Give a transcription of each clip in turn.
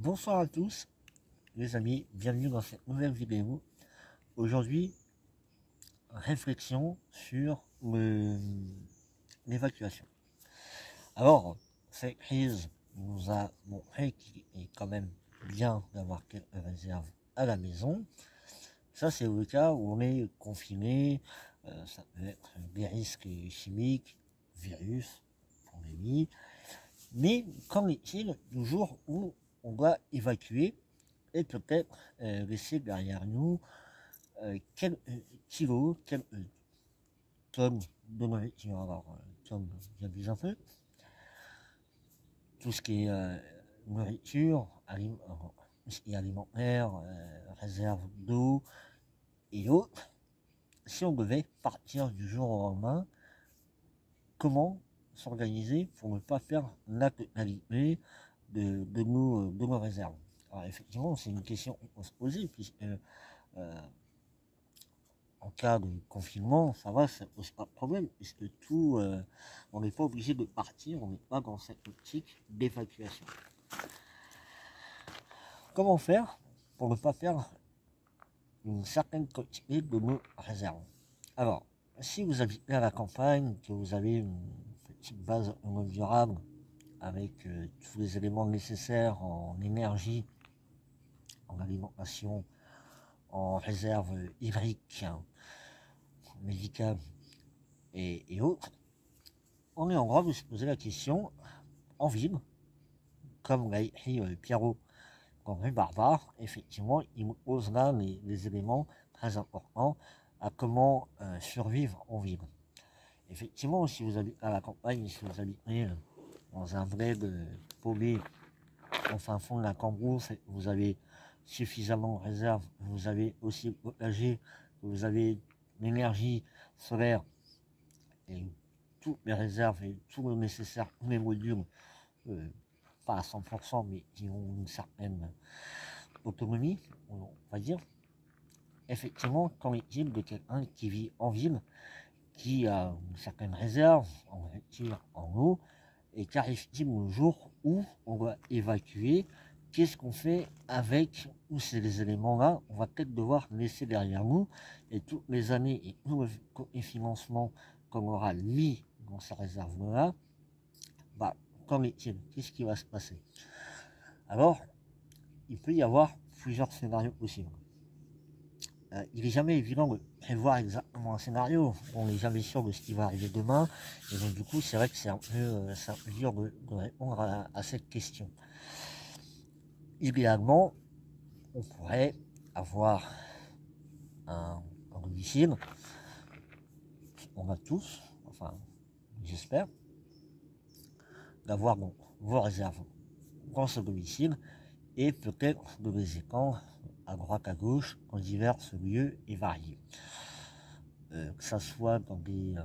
Bonsoir à tous les amis, bienvenue dans cette nouvelle vidéo. Aujourd'hui, réflexion sur l'évacuation. Alors, cette crise nous a montré qu'il est quand même bien d'avoir quelques réserves à la maison. Ça, c'est le cas où on est confiné, ça peut être des risques chimiques, virus, pandémie. Mais qu'en est-il du jour où on doit évacuer et peut-être laisser derrière nous quelques kilos, quelques tonnes de nourriture. Alors, tonnes, j'abuse un peu. Tout ce qui est nourriture, alimentaire, réserve d'eau et autres. Si on devait partir du jour au lendemain, comment s'organiser pour ne pas faire la totalité de nos réserves? Alors effectivement, c'est une question qu'on peut se poser, puisque en cas de confinement, ça va, ça pose pas de problème, puisque tout, on n'est pas obligé de partir, on n'est pas dans cette optique d'évacuation. Comment faire pour ne pas faire une certaine quantité de nos réserves? Alors, si vous habitez à la campagne, que vous avez une petite base durable avec tous les éléments nécessaires en énergie, en alimentation, en réserve hydrique, médicale et autres, on est en droit de se poser la question en ville, comme l'a écrit Pierrot Henri Barbare. Effectivement, il nous pose là les éléments très importants à comment survivre en ville. Effectivement, si vous habitez à la campagne, si vous habitez dans un vrai paumé au fin fond de la cambrousse, vous avez suffisamment de réserve, vous avez aussi le potager, vous avez l'énergie solaire et toutes les réserves et tout le nécessaire, tous les modules, pas à 100%, mais qui ont une certaine autonomie, on va dire. Effectivement, qu'en est-il de quelqu'un qui vit en ville, qui a une certaine réserve en nourriture, en eau, et qu'arrive-t-il le jour où on doit évacuer? Qu'est-ce qu'on fait avec tous ces éléments-là? On va peut-être devoir laisser derrière nous, et toutes les années et tous les financements qu'on aura mis dans ces réserves-là, bah, qu'en est-il? Qu'est-ce qui va se passer? Alors, il peut y avoir plusieurs scénarios possibles. Il n'est jamais évident de prévoir exactement un scénario. On n'est jamais sûr de ce qui va arriver demain. Et donc, du coup, c'est vrai que c'est un peu dur de répondre à cette question. Idéalement, on pourrait avoir un domicile. On a tous, enfin, j'espère, d'avoir donc vos réserves dans ce domicile et peut-être de les étendre à droite à gauche en divers lieux et variés. Que ça soit dans des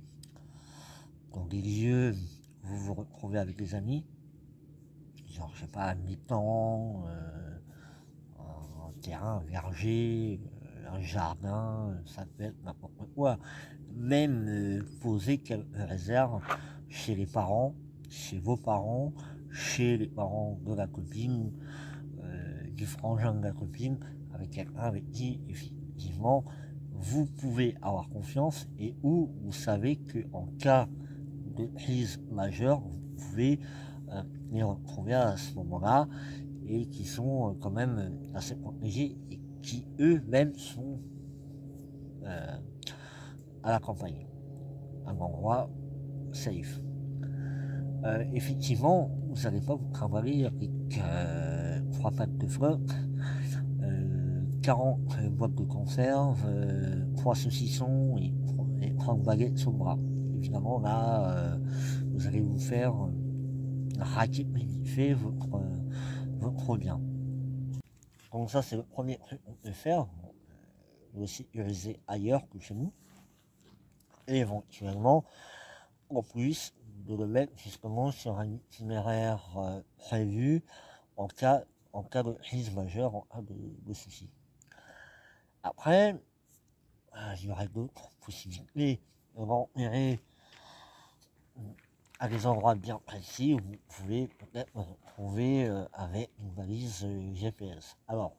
lieux où vous vous retrouvez avec des amis, genre je sais pas, un étang, un terrain, un verger, un jardin, ça peut être n'importe quoi. Même poser quelques réserves chez les parents, chez vos parents, chez les parents de la copine, du frangin de la copine, avec quelqu'un avec qui effectivement vous pouvez avoir confiance et où vous savez qu'en cas de crise majeure, vous pouvez les retrouver à ce moment-là et qui sont quand même assez protégés et qui eux-mêmes sont à la campagne, un endroit safe. Effectivement, vous n'allez pas vous trimballer avec 3 packs de flotte, 40 boîtes de conserve, 3 saucissons et 30 baguettes sous le bras. Évidemment, là, vous allez vous faire raquer votre bien. Donc ça, c'est le premier truc qu'on peut faire. Le sécuriser ailleurs que chez nous. Et éventuellement, en plus, de le mettre justement sur un itinéraire prévu en cas de crise majeure, en cas de souci. Après, il y aurait d'autres possibilités. On va enterrer à des endroits bien précis où vous pouvez peut-être vous retrouver avec une valise GPS. Alors,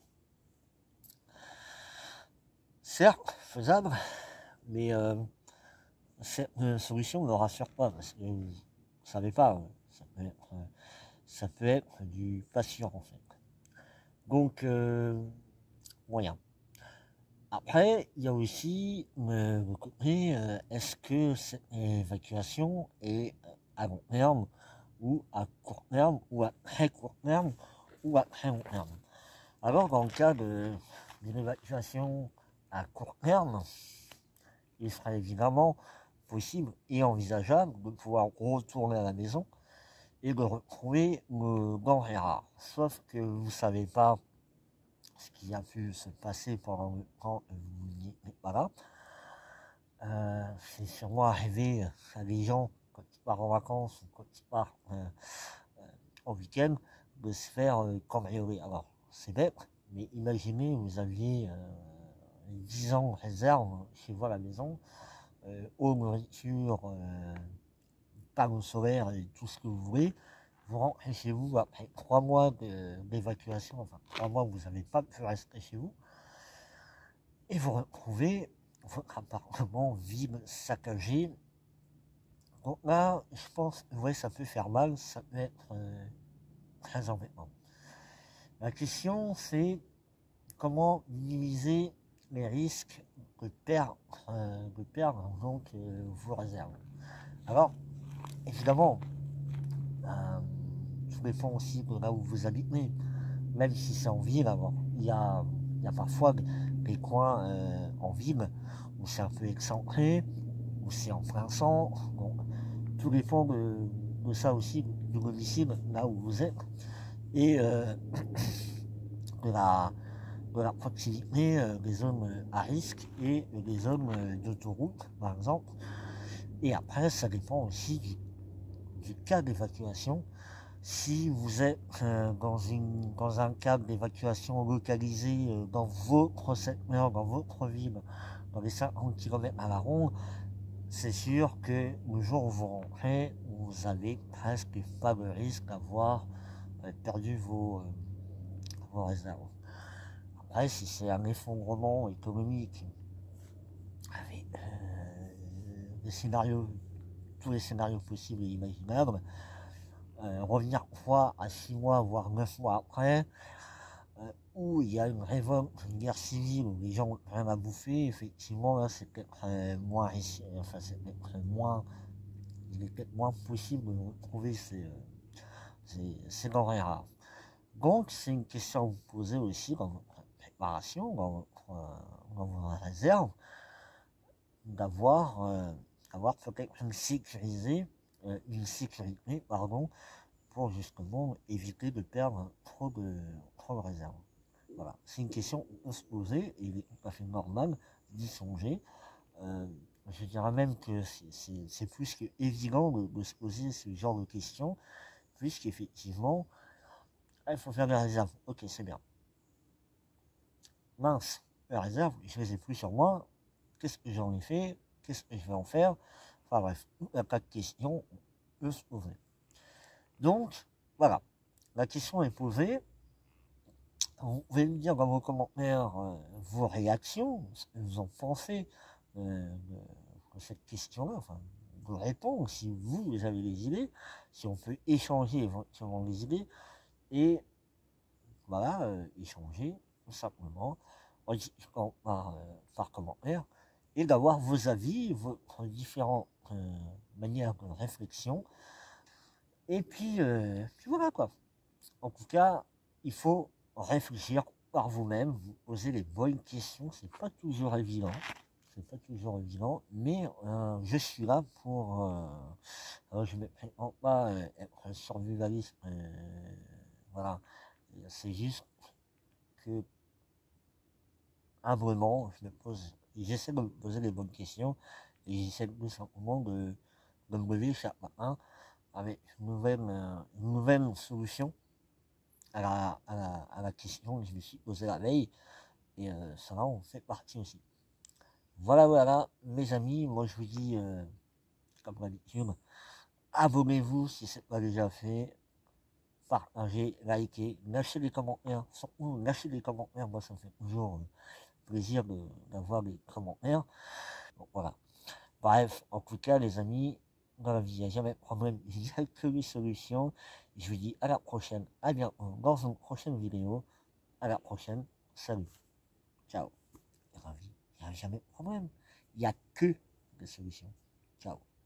certes, faisable, mais cette solution ne rassure pas parce que vous ne savez pas, ça peut être du patient en fait. Donc, moyen. Après, il y a aussi le côté, est-ce que cette évacuation est à long terme ou à court terme ou à très court terme ou à très long terme. Alors, dans le cas d'une évacuation à court terme, il sera évidemment possible et envisageable de pouvoir retourner à la maison et de retrouver le denrées rares. Sauf que vous ne savez pas ce qui a pu se passer pendant le temps que vous n'êtes pas là. C'est sûrement arrivé à des gens quand ils partent en vacances ou quand ils partent en week-end de se faire cambrioler. Alors, c'est bête, mais imaginez, vous aviez 10 ans de réserve chez vous à la maison, eau, nourriture, panneaux solaires et tout ce que vous voulez. Vous rentrez chez vous après 3 mois d'évacuation, enfin 3 mois où vous n'avez pas pu rester chez vous, et vous retrouvez votre appartement vide, saccagé. Donc là, je pense que ouais, ça peut faire mal, ça peut être très embêtant. La question, c'est comment minimiser les risques de perdre donc vos réserves. Alors, évidemment, tout dépend aussi de là où vous habitez, même si c'est en ville. Alors, il y a parfois des coins en ville où c'est un peu excentré, où c'est en plein centre. Donc, tout dépend de ça aussi, du domicile, là où vous êtes, et de la proximité des zones à risque et des zones d'autoroute, par exemple. Et après, ça dépend aussi du cas d'évacuation. Si vous êtes dans un cadre d'évacuation localisé dans votre secteur, dans votre ville, dans les 50 km à la ronde, c'est sûr que le jour où vous rentrez, vous avez presque pas de risque d'avoir perdu vos réserves. Après, si c'est un effondrement économique avec des scénarios, tous les scénarios possibles et imaginables, revenir 3 à 6 mois, voire 9 mois après, où il y a une révolte, une guerre civile, où les gens ont rien à bouffer, effectivement, là, c'est peut-être moins risqué, enfin, c'est peut-être moins, il est peut-être moins possible de retrouver ces denrées rares. Donc, c'est une question à vous poser aussi dans votre préparation, dans vos réserves, d'avoir peut-être une sécurité, pour justement éviter de perdre trop de réserves. Voilà, c'est une question qu'on peut se poser et il est tout à fait normal d'y songer. Je dirais même que c'est plus que évident de se poser ce genre de questions, puisqu'effectivement, il faut faire des réserves. Ok, c'est bien. Mince, les réserves, je les ai plus sur moi. Qu'est-ce que j'en ai fait? Qu'est-ce que je vais en faire? Enfin bref, il y a pas de questions, on peut se poser. Donc, voilà, la question est posée. Vous pouvez me dire dans vos commentaires vos réactions, ce que vous en pensez de cette question-là, enfin, de répondre, si vous avez des idées, si on peut échanger éventuellement des idées, et voilà, échanger tout simplement par commentaire, et d'avoir vos avis, vos différentes manières de réflexion, et puis voilà quoi. En tout cas, il faut réfléchir par vous-même, vous poser les bonnes questions, c'est pas toujours évident. C'est pas toujours évident, mais je suis là pour. Je ne me prétends pas être survivaliste, voilà. C'est juste que humblement, j'essaie de me poser les bonnes questions et j'essaie tout simplement de me lever chaque matin avec une nouvelle solution à la question que je me suis posée la veille, et ça en fait partie aussi. Voilà, mes amis, moi je vous dis, comme d'habitude, abonnez-vous si ce n'est pas déjà fait. Partagez, likez, lâchez les commentaires. Surtout, lâchez les commentaires. Moi, ça me fait toujours plaisir d'avoir des commentaires. Donc, voilà. Bref, en tout cas, les amis, dans la vie, il n'y a jamais de problème. Il n'y a que les solutions. Je vous dis à la prochaine. À bientôt dans une prochaine vidéo. À la prochaine. Salut. Ciao. Il n'y a jamais de problème. Il n'y a que des solutions. Ciao.